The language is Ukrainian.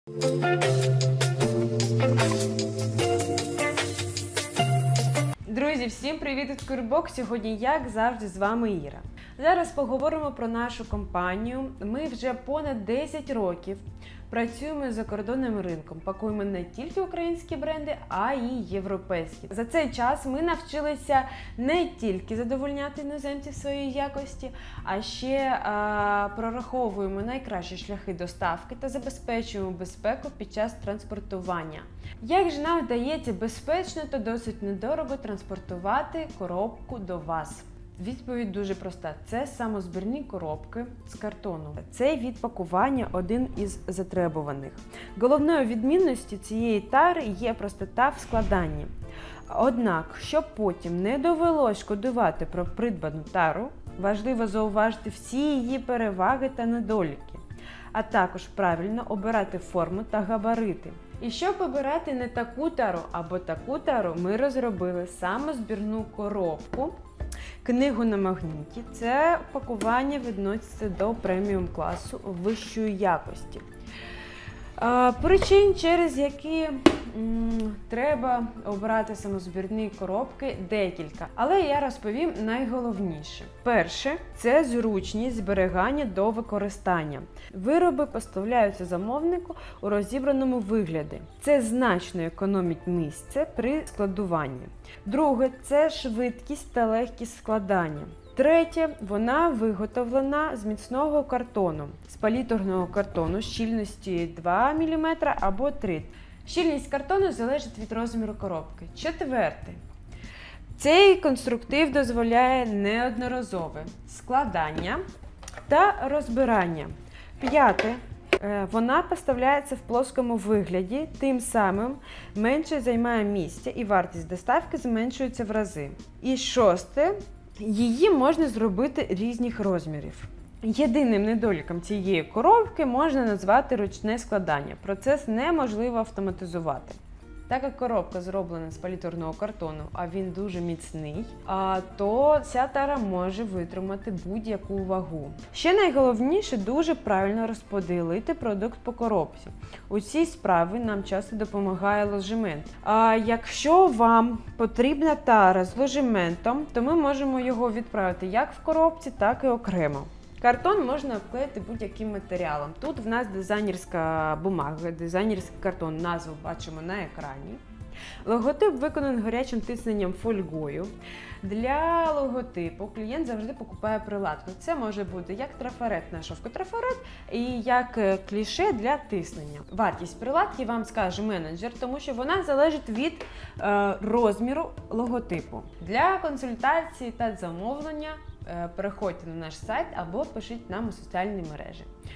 Друзі, всім привіт від Курбок! Сьогодні, як завжди, з вами Іра. Зараз поговоримо про нашу компанію. Ми вже понад 10 років працюємо з закордонним ринком, пакуємо не тільки українські бренди, а й європейські. За цей час ми навчилися не тільки задовольняти іноземців своєї якості, а ще прораховуємо найкращі шляхи доставки та забезпечуємо безпеку під час транспортування. Як же нам вдається безпечно та досить недорого транспортувати коробку до вас? Відповідь дуже проста. Це самозбірні коробки з картону. Цей від пакування один із затребуваних. Головною відмінністю цієї тари є простота в складанні. Однак, щоб потім не довелось шкодувати про придбану тару, важливо зауважити всі її переваги та недоліки, а також правильно обирати форму та габарити. І щоб обирати не таку тару або таку тару, ми розробили самозбірну коробку. Книгу на магніті. Це пакування відноситься до преміум класу вищої якості. Причин, через які треба обрати самозбірні коробки, декілька. Але я розповім найголовніше. Перше – це зручність зберігання до використання. Вироби поставляються замовнику у розібраному вигляді. Це значно економить місце при складуванні. Друге – це швидкість та легкість складання. Третє, вона виготовлена з міцного картону, з паліторного картону щільності 2 мм або 3. Щільність картону залежить від розміру коробки. Четверте, цей конструктив дозволяє неодноразове складання та розбирання. П'яте, вона поставляється в плоскому вигляді, тим самим менше займає місця і вартість доставки зменшується в рази. І шосте, її можна зробити різних розмірів. Єдиним недоліком цієї коробки можна назвати ручне складання. Процес неможливо автоматизувати. Так як коробка зроблена з паліторного картону, а він дуже міцний, то ця тара може витримати будь-яку вагу. Ще найголовніше – дуже правильно розподілити продукт по коробці. У цій справі нам часто допомагає ложемент. Якщо вам потрібна тара з ложементом, то ми можемо його відправити як в коробці, так і окремо. Картон можна обклеїти будь-яким матеріалом. Тут в нас дизайнерська бумага, дизайнерський картон, назву бачимо на екрані. Логотип виконаний гарячим тисненням фольгою. Для логотипу клієнт завжди покупає приладку. Це може бути як трафарет на шовкотрафарет і як кліше для тиснення. Вартість приладки вам скаже менеджер, тому що вона залежить від розміру логотипу. Для консультації та замовлення переходьте на наш сайт або пишіть нам у соціальні мережі.